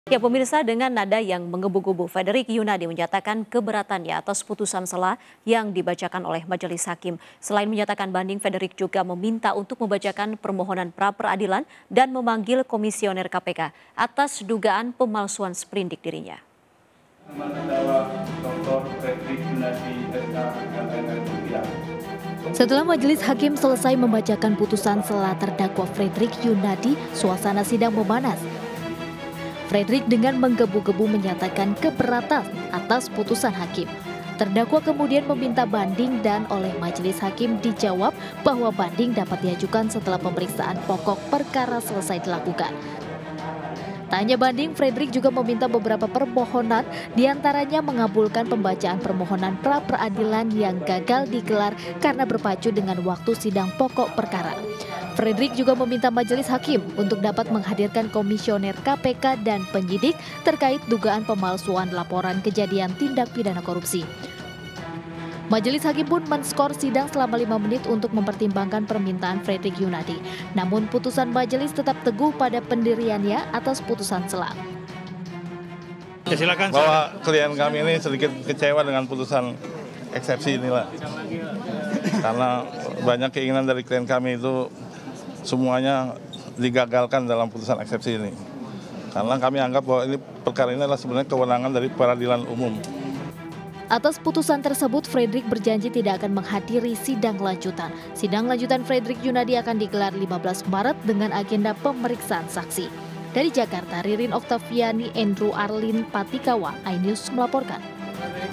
Ya pemirsa, dengan nada yang menggebu-gebu, Frederick Yunadi menyatakan keberatannya atas putusan sela yang dibacakan oleh majelis hakim. Selain menyatakan banding, Frederick juga meminta untuk membacakan permohonan pra-peradilan dan memanggil komisioner KPK atas dugaan pemalsuan sprindik dirinya. Setelah majelis hakim selesai membacakan putusan sela terdakwa Frederick Yunadi, suasana sidang memanas. Frederick dengan menggebu-gebu menyatakan keberatan atas putusan hakim. Terdakwa kemudian meminta banding dan oleh majelis hakim dijawab bahwa banding dapat diajukan setelah pemeriksaan pokok perkara selesai dilakukan. Tak hanya banding, Frederick juga meminta beberapa permohonan, diantaranya mengabulkan pembacaan permohonan pra-peradilan yang gagal digelar karena berpacu dengan waktu sidang pokok perkara. Frederick juga meminta majelis hakim untuk dapat menghadirkan komisioner KPK dan penyidik terkait dugaan pemalsuan laporan kejadian tindak pidana korupsi. Majelis hakim pun men-skor sidang selama 5 menit untuk mempertimbangkan permintaan Frederick Yunadi. Namun putusan majelis tetap teguh pada pendiriannya atas putusan sela. Ya, silakan. Bahwa klien kami ini sedikit kecewa dengan putusan eksepsi inilah. Karena banyak keinginan dari klien kami itu semuanya digagalkan dalam putusan eksepsi ini. Karena kami anggap bahwa ini perkara ini adalah sebenarnya kewenangan dari peradilan umum. Atas putusan tersebut, Frederick berjanji tidak akan menghadiri sidang lanjutan. Sidang lanjutan Frederick Yunadi akan digelar 15 Maret dengan agenda pemeriksaan saksi. Dari Jakarta, Ririn Oktaviani, Andrew Arlin Patikawa, iNews melaporkan.